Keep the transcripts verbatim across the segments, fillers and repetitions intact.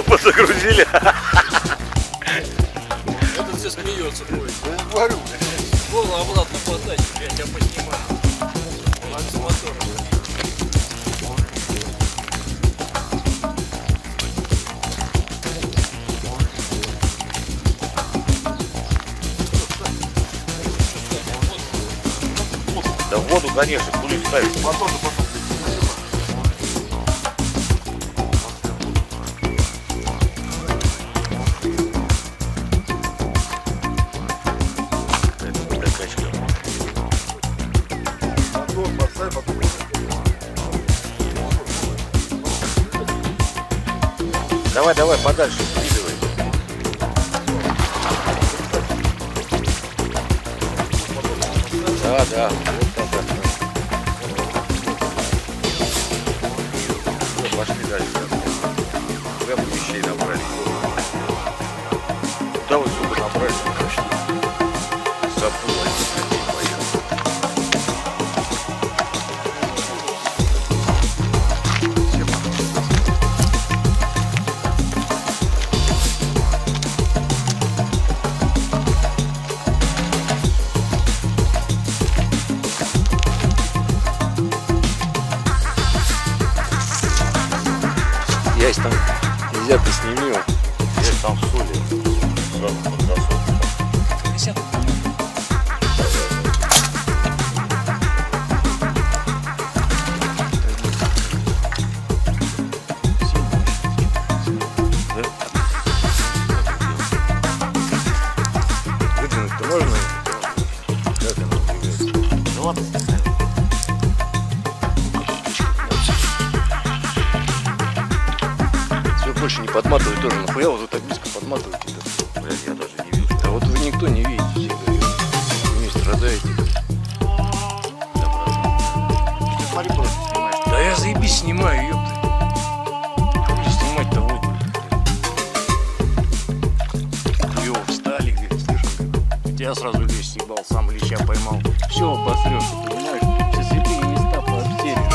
жопу загрузили. Это все смеется твой. Я говорю, Вова, обратно подать, я тебя поснимаю. Макс мотор. Да в воду, конечно, куда ставить. мотор, потом. Давай, давай, подальше, скидывай. Да, да, вот так. Все, пошли дальше. Прямо вещей набрали. Куда вы, сука, набрали? Забыла. Ясь там нельзя, ты сними его. Здесь там соли. Сразу под засолку. Выдвинуть-то можно? Как оно двигается? Ну ладно. Больше не подматывать тоже. Нахуя вот так близко подматывать? Блядь, я даже не вижу. А вот вы никто не видите, все говорят. Вы не страдаете. Ты смотри, просто снимаешь. Да я заебись снимаю, ёпта. Хули снимать-то вот. Клёво встали, говорит, слышишь? Я сразу лещ съебал, сам леща поймал. Все обосрёшь, понимаешь? Все святые места пообсеришь.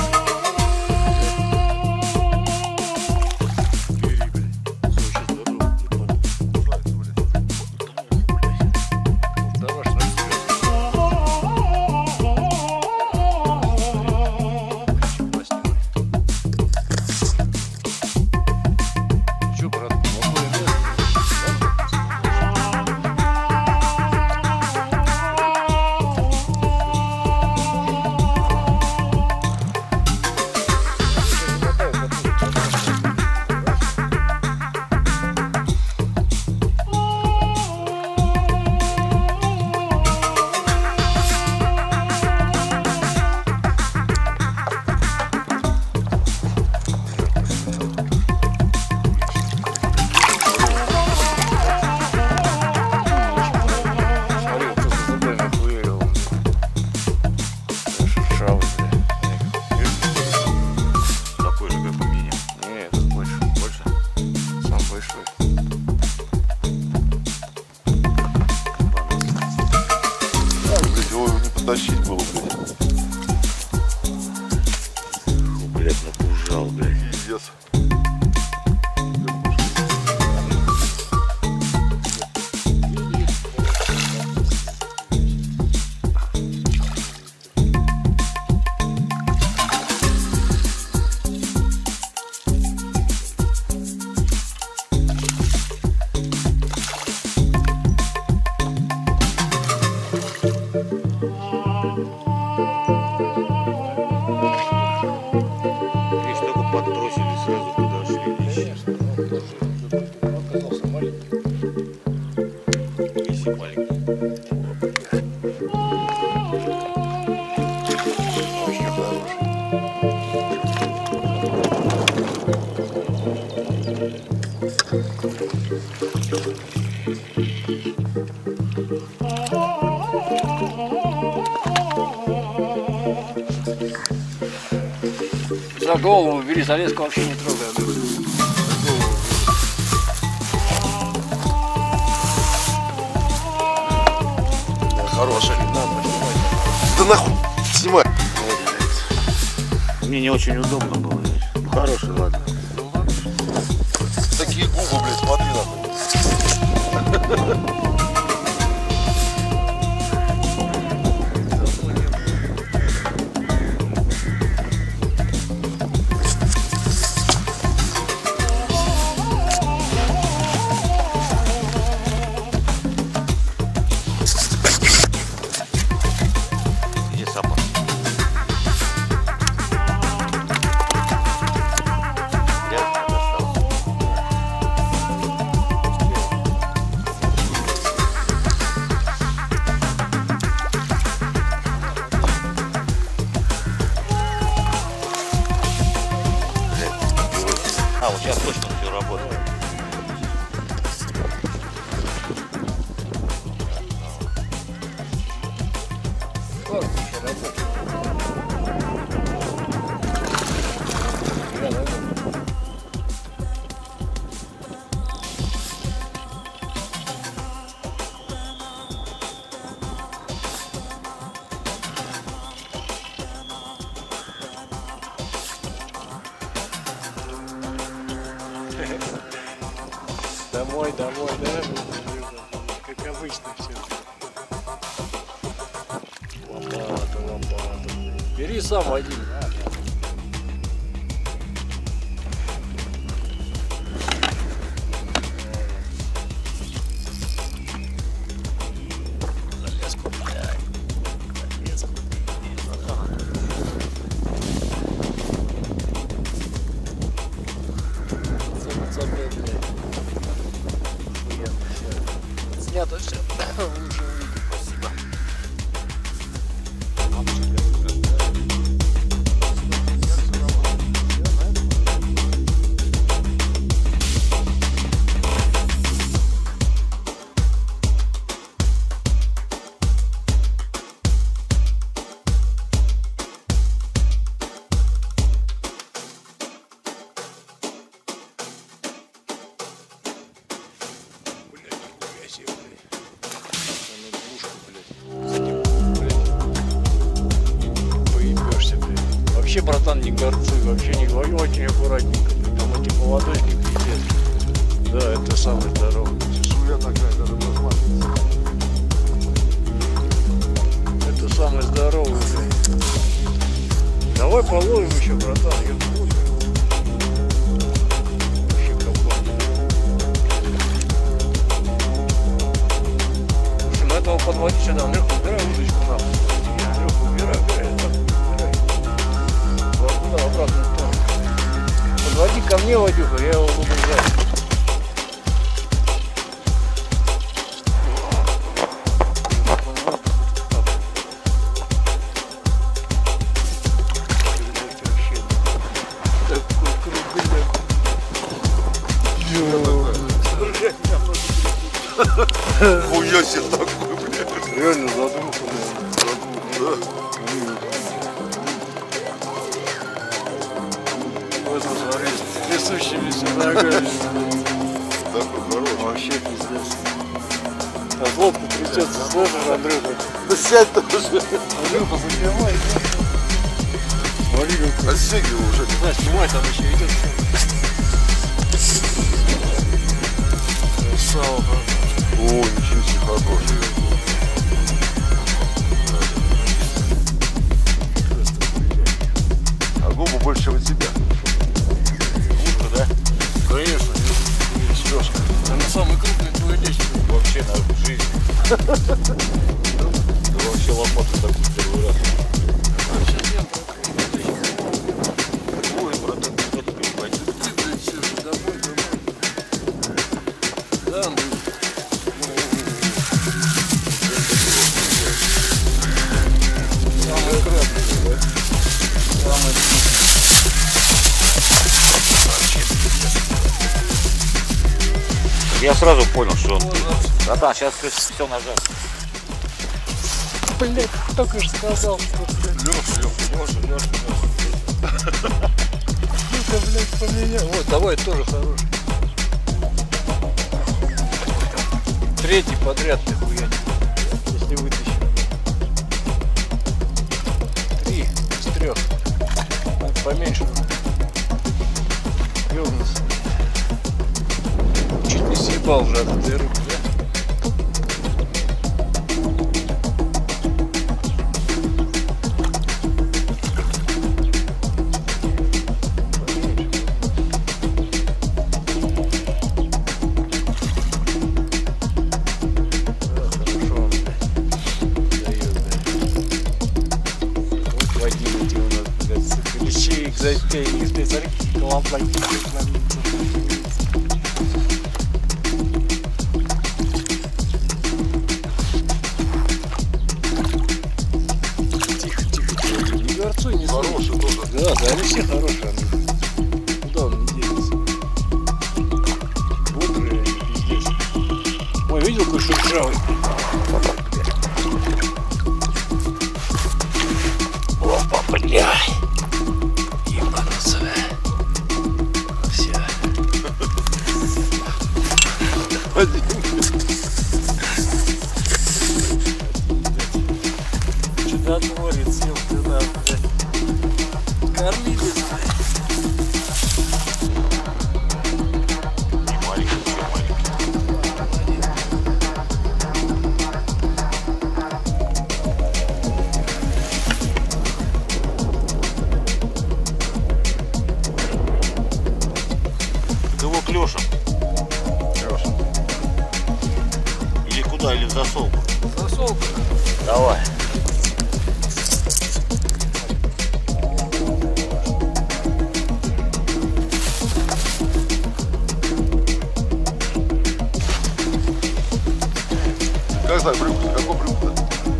Тащить было, блядь. Фу, блядь, напужал, блядь. Пиздец. Подбросили, сразу подошли. Оказался маленький. Если маленький. Очень хороший. За голову бери, за леску вообще не трогай. Да, хороший. Да нахуй снимай. Мне не очень удобно было. Ну хороший, ладно. Такие Какие губы, блядь, смотри нахуй. А, вот сейчас точно все работает. Домой, домой, да? Как обычно все. Лопата, лопата. Бери сам один. Залезку, блядь. Залезку. Зацепил, блядь. Снято все. Лучше увидеть. Спасибо. Вообще, братан, не горцуй, вообще не говори, очень аккуратненько. Там эти поводочки пиздец. Да, это самый здоровый. Чешуя такая, даже просматривается. Это самый здоровый. Давай половим еще, братан. Вообще капан. Слушай, ну этого подводить сюда. Андрюха, убирай удочку нахуй. Андрюха, убирай, убирай. Да, обратно в сторону. Подводи ко мне, Вадюха, я его буду взять. Хуя себе такой, блядь. Реально задумка, Да. Вот смотри, трясущимися ногами. Такой хороший. Вообще пиздец. А лодка трясется, слышишь, Андрюха? Да сядь ты уже. Андрюха, поднимай. Смотри, как... Отстегивай уже. Не знаю, снимай, там еще идет. Красава, О, ничего себе хороший. А губы больше, чем у тебя. Утро, да? Конечно. Сережка. Она самый крупный твой лещ вообще на жизни. Ты вообще лопату такую первый раз. Сейчас я Ой, братан, кто-то перебойдет. домой, домой. Да, Андрюх. Самый крупный, да? Самый крупный. Я сразу понял, что он... Братан, сейчас все нажать. Блять, только же сказал, что... Леша, Леша, Леша, Леша, Леша. Ну-ка, блядь, поменял. Вот, давай, тоже хороший. Третий подряд ты хуянь, если вытащим. Три из трех. Надо поменьше. Ёбнулся. съебал уже от этой рыбы, да? Смотри, тихо, тихо, тихо, не горцуй, не хороший тоже. Да, да, они все хорошие. Куда он не денется? Бодрые они, пиздец. Ой, видел, какой шершавый? Опа, бля! Что-то творится, ёпта, блядь. Кормилец, блядь. Не маленький, еще маленький. Ты его клёшем? Клёшем. Или куда? Или в засолку? Засолка. Давай. Как знаю, брюк-то? Какой брюк-то?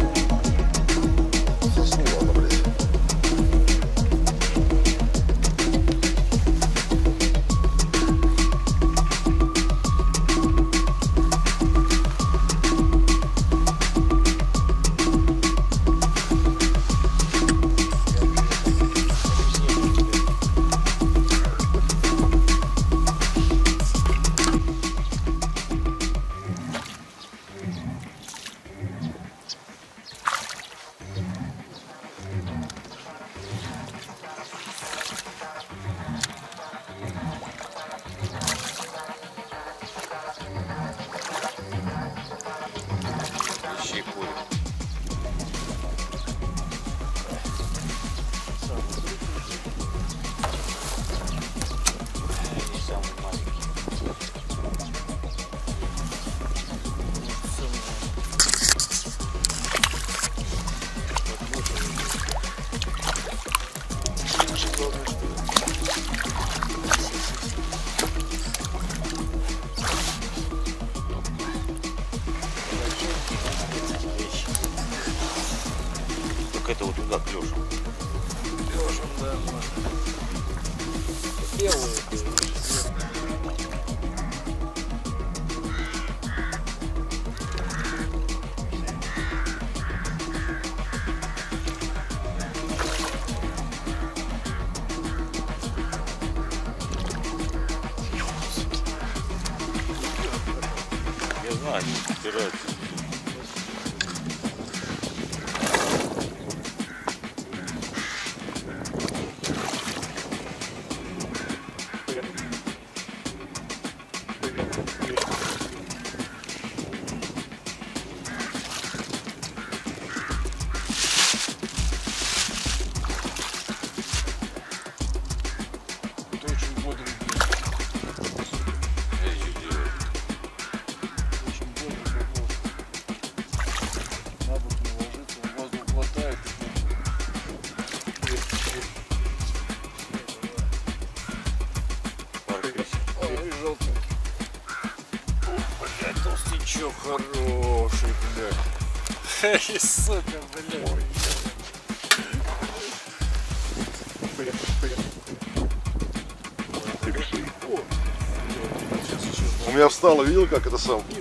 Заснула она, блядь. Ищи курю. Не самый маленький. Только это вот туда клёшем. Клёшем, да, можно. Белые. Я знаю, они собираются. Это очень бодрый день. Очень бодрый вопрос. На бок не ложится, он воздух глотает. Ой, желтый. Блядь, толстячок хороший, блядь. Эй, сука, блядь. У меня встало, видел, как это сам?